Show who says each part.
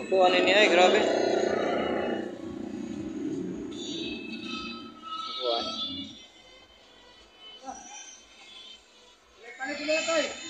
Speaker 1: Ako ano niya ay grabe. Ako ah.
Speaker 2: Pala pala tayo.